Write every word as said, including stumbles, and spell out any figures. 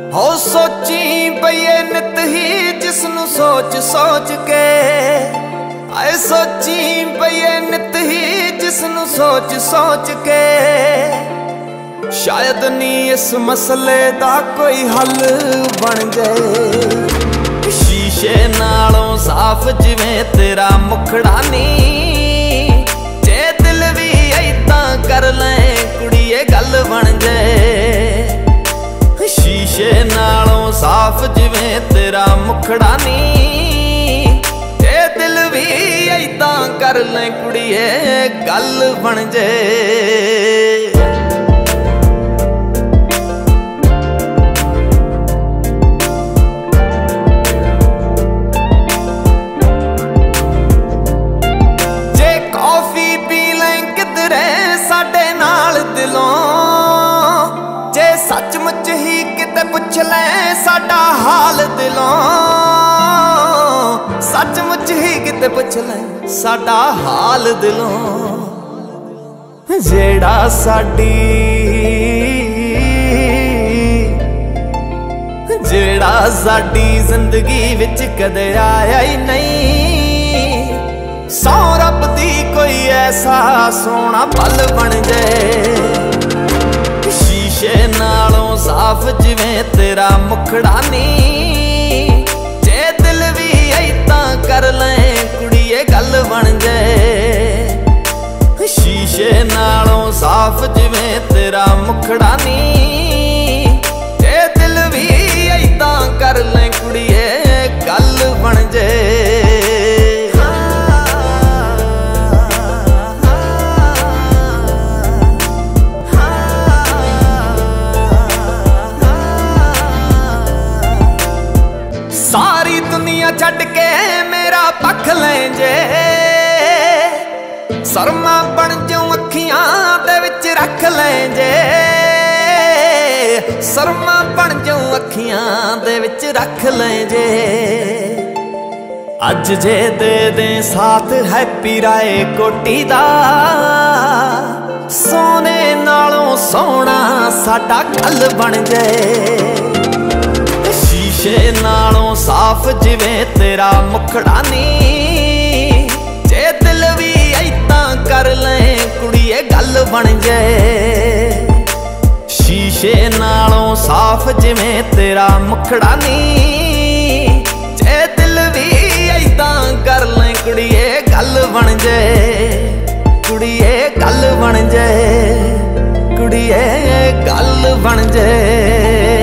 हो सोची पईए नित ही जिसनू सोच सोच के, आए सोची पईए नित ही जिसनू सोच सोच के। शायद नी इस मसले दा कोई हल बन जाए। शीशे नालों साफ जिवें तेरा मुखड़ा नी, जे दिल भी ऐदां कर लें कुड़िए गल बन जाए। शीशे नालों साफ जिवें तेरा मुखड़ा नी, जे दिल भी ऐदां कर लें कुड़िए गल बन जाए। जे कॉफी पी लें किधरे साडे नाल दिलों, जे सचमुच ही किते पुछ ले साडा हाल दिलों, सचमुच ही किते पुछ ले साडा हाल दिलों। जेड़ा साडी जेड़ा साडी जिंदगी विच कदे आया ही नहीं, सौ रब दी कोई ऐसा सोना पल बन जाए। शीशे नालों साफ जिवें तेरा मुखड़ा नी, जे दिल भी ऐदां कर लें कुड़िए गल बन जाए। शीशे नालों साफ जिवें तेरा मुखड़ा नी, जे दिल भी ऐदां कर लें कुड़िए गल बन जाए। सारी दुनिया छड़ के मेरा पख लें जे, शर्मा बन जाऊं अखियां दे विच रख लें जे, शर्मा बन जाऊं अखियां दे विच रख लें जे। अज जे दे दे साथ हैप्पी राय कोटी दा, सोने नालों सोना साडा कल बन जाए। शीशे नालों साफ जिवें तेरा मुखड़ा नी, जे दिल भी ऐदां कर लें कुड़िए गल बन जाए। शीशे नालों साफ जिवें तेरा मुखड़ा नी, जे दिल भी ऐदां कर लें कुड़िए गल बन जाए। कुड़िए गल बन जाए, कुड़िए गल बन जाए।